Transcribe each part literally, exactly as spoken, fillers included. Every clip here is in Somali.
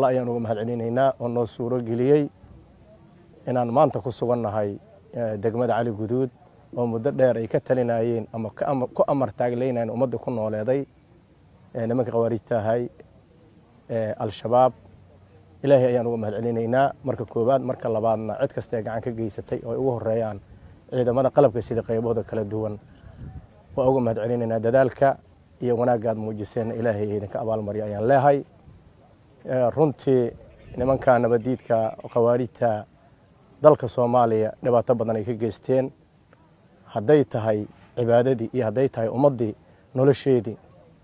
الله ayaanu mahadcelinaynaa oo noo suuro geliyay inaan maanta ku sugannahay degmada Cali Guduud oo muddo dheer ay ka talinayeen ama ku amar taagleynayeen ummadda ku nooleeday nimanka khawaarijta ahay al-shabaab ilaahay ayaanu mahadcelinaynaa marka koobaad marka labaadna cid kasta ee gacan ka geysatay oo ugu horeeyaan ciidamada qalabka sida qaybooda kala duwan waa ugu mahadcelinaynaa dadaalka iyo wanaagga aad muujiseen ilaahay idinka abaal mariyo ayaan leeyahay runtii nimanka nabadiidka khawaarijta dalka Soomaaliya dhibaato badan ay ka geysteen haday tahay cibaadadii iyo haday tahay ummadii nolosheedii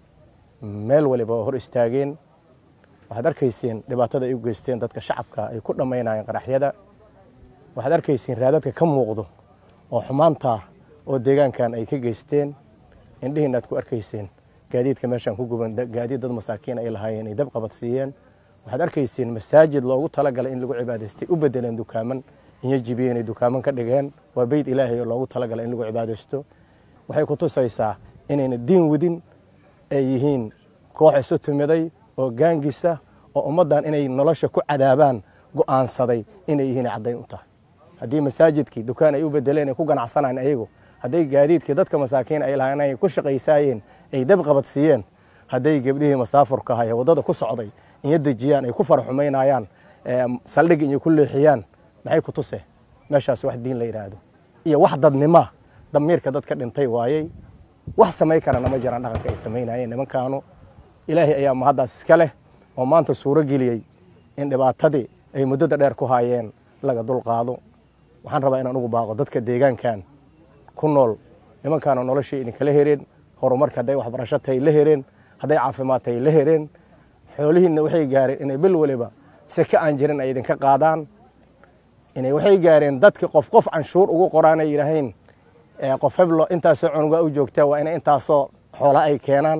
meel waliba hor istaageen waxaad arkayseen dhibaatada ay u geysteen dadka shacabka ay ku dhameynayeen qaraxyada waxaad arkayseen raadadka ka muuqdo oo xumaanta oo deegaankan ay ka geysteen indhihiina aad ku arkayseen gaadiidka meeshan ku guban gaadiid dad masaakiin ay lahaayeen ay dab qabadsiiyeen waxaad arkayseen masaajid loogu talagalay in lagu cibaadaystay u bedeleen dukaaman in jibiyeen dukaaman ka dhigeen waa bayt ilaahay oo loogu talagalay in lagu cibaadaysto waxay ku tusaysaa inayna diin wadin ay yihiin koox isu tumiday oo gaangisa oo ummadan inay nolosha ku cadaabaan go'aansaday inay yihiin cadayn u tahay hadii masaajidkii dukaan ay u bedeleen ay ku ganacsanayeen ayagu haday gaadiidkii dadka masaakiin ay lahaayeen ay ku shaqaysaayeen ay dab qabadsiiyeen haday gabdhihii masaafurka ahay wadada ku socday in yadajiyaan ay ku farxumeynayaan saldhig in ku leexiyaan maxay ku tusay meeshaas wax diin la yiraahdo iyo wax dadnimo damiirka dadka dhintay waayay wax sameey karana ma jiraan dhaqanka ay sameynayeen nimankaanu ilaahay ayaa mahadaas iska leh oo maanta suuro geliyay in dhibaatadii ay muddo dheer ku haayeen laga dul qaado waxaan rabaa inaan ugu baaqo dadka deegaankan ku nool nimankaanu noloshii idin kala heereen horumarka haday waxbarasho tahay la heereen haday caafimaad tahay la heereen xoolihiina waxay gaareen inay bil waliba saka aan jirin ay idin ka qaadaan inay waxay gaareen dadka qof qof canshuur ugu qoraan ay yiraahdeen ee qof heblo intaas oo cunuga u joogtaa waa inay intaas oo xoolo ay keenaan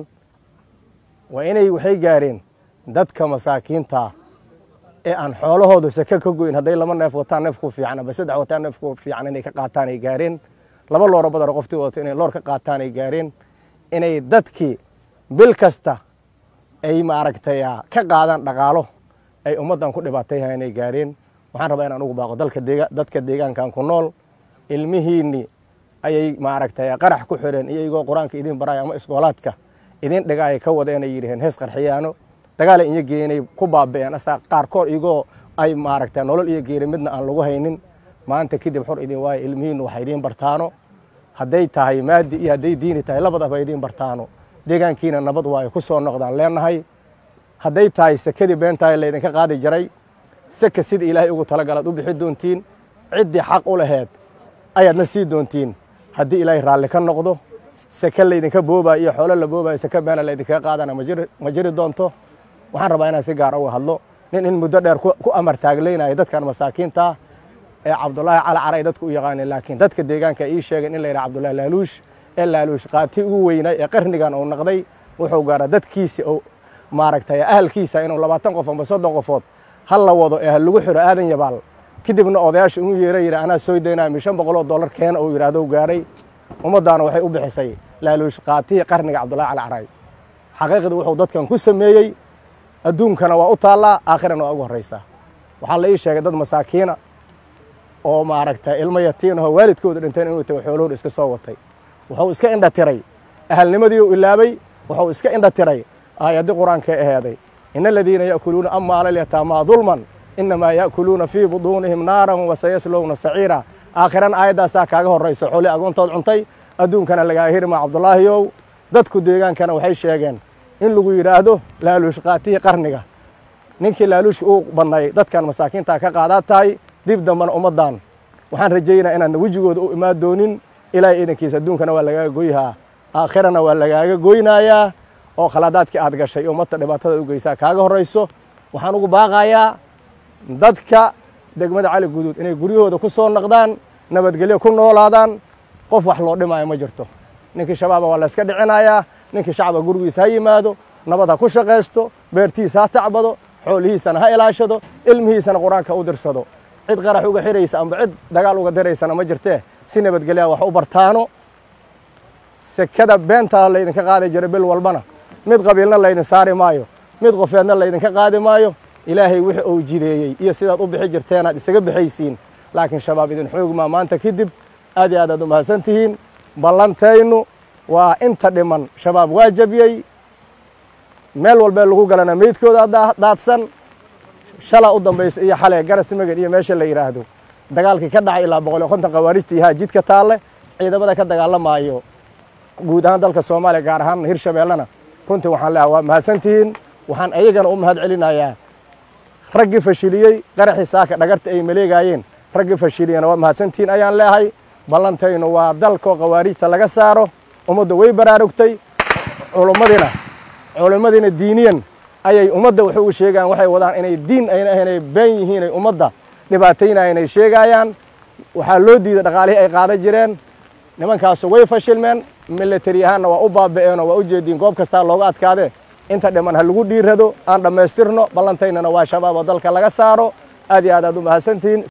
waa inay waxay gaareen dadka masaakiinta ee aan xoolahooda saka ka goyn haday lama neef wataan neef ku fiican ama saddex wataan neef ku fiican inay ka qaataan ay gaareen laba loor badar qoftii wadato inay loor ka qaataan ay gaareen inay dadkii bil kasta ay ma aragtay ka qaadan dhaqaalo ay ummadan ku dhibaatayeen inay gaareen waxaan rabaa inaan ugu baaqo dalka deegaanka dadka deegaankan ku nool ilmihiini ayay ma aragtay qarax ku xireen iyagoo quraanka idin baray ama iskoolaadka idin dhagaay ka wadeen ay yiraahdeen hees qarxiyaano dagaal in yageynay ku baabeen asa qaar koor igo ay ma aragtay nolol iyo geeri midna aan lagu haynin maanta kadib xor idin waay ilmihiin waxa idin bartaano haday tahay maadi iyo haday diini tahay labadaba idin bartaano deegaankiina nabad waay ku soo noqdaan leenahay haday tahay sakadi beentaay leedin ka qaadi jiray saka sida ilaahay ugu talagalad u bixi doontiin cidi xaq u laheed ayaadna sii doontiin hadii ilaahay raali ka noqdo saka leedin ka boobay iyo xoolo la boobay saka been leedin ka qaadana ma jiri doonto waxaan rabaa inaan si gaar ah u hadlo nin in muddo dheer ku amar taagleynay dadkan masaakiinta ee Cabdullaahi Cali Caray dadku u yaqaan laakiin dadka deegaanka ay sheegeen in la yiraahdo Cabdullaahi Laaluush ee Laaluush qaati ugu weynay ee qarnigan oo noqday wuxuu gaaray dadkiisa oo maaragtay ahalkiisa inuu labaatan qof ama soddon qofood hal la wado ee lagu xiro aadan yabaal kadibna odayaasha uu yeeray yiraahdo ana soo deynaa shan boqol oo dollar keen oo yiraahdo gaaray ummadana waxay u bixisay Laaluush qaati qarniga Cabdullaahi Cali Caray xaqiiqadu wuxuu dadkan ku sameeyay adduunkana waa u taala aakhirana waa ugu horeysa waxa la ii sheegay dad masaakiina oo ma aragtay ilmo yatiin oo waalidkooda dhinteen inuu tahay xoolooda iska soo watay wuxuu iska indha tiray ahalnimadii uu ilaabay wuxuu iska indha tiray aayadii quraanka ee ahaday inna alladheena ya'kuluna amwala al-yatama dhulman inma ya'kuluna fi budunihim naaran wa sayasluna sa'ira aakhiran aayadaas kaaga horeyso xooli agoontood cuntay adduunkana laga hirma Cabdullaahiyow dadku deegaankana waxay sheegeen in lagu yiraahdo Laaluush qaati qarniga ninkii Laaluush uu badnay dadkan masaakiinta ka qaadaatay dib damban ummadan waxaan rajaynayaa inaan wajigooda u imaan doonin ilaahay idankiisa adduunkana waa laga gooyaha aakhirana waa laga gooynayaa oo khaladaadkii aad gashay ummadda dhibaatada u geysaa kaaga horeyso waxaan ugu baaqayaa dadka degmada Cali Guduud inay guriyahooda ku soo noqdaan nabadgelyo ku noolaadaan qof wax loo dhimaayo ma jirto ninkii shabaab waa la iska dhicinayaa ninkii shacabka gurigiisa ha yimaado nabad ha ku shaqeysto beertiisa ha tacbado xoolihiisana ha ilaashado ilmihiisana quraanka u dirsado cid qarax uga xiraysa amba cid dagaal uga dareysana ma jirtee si nabadgelyo wax u bartaano sekada beenta la idin ka qaaday jiray bil walbana mid qabiilna la idin saari maayo mid qofeedna la idin ka qaadi maayo ilaahay wixii uu jideeyey iyo sidaad u bixi jirteenaad isaga bixaysiin laakiin shabaab idin xoog maa maanta kadib aad iyo aad aad u mahadsan tihiin ballantaynu waa inta dhiman shabaab waa jabiyey meel walbee lagu galana meydkooda daadsan shala u dambaysa iyo xale garas magan iyo meesha la yidhaahdo dagaalkii ka dhacay ilaa boqol iyo konton khawaarijtii haa jidka taalle ciidamada ka dagaalamaayo guud ahaan dalka soomaaliya gaar ahaan hirshabeellena runtii waxaan leeyahay waa mahadsantihiin waxaan ayagana u mahad celinayaa raggii fashiliyey qaraxii saaka dhagarta ay maleegaayeen raggii fashiliyana waa mahadsantihiin ayaan leeyahay ballantaynu waa dalkoo khawaarijta laga saaro ummadda way baraarugtay culummadiina culummadiina diiniyan ayay ummadda wax ugu sheegaan waxay wadaan inay diin ayna ahayn ay been yihiin ay ummadda dhibaataynayaan ay sheegayaan waxaa loo diiday dhaqaalihii ay qaadan jireen nimankaasu way fashilmeen military ahaanna waa u baaba'een oo waa u jeediin goob kastaa looga adkaadee inta dhiman ha lagu dhiirado aan dhammaystirno ballantaynana waa shabaab oo dalka laga saaro aad iyo aad aad u mahadsantihiin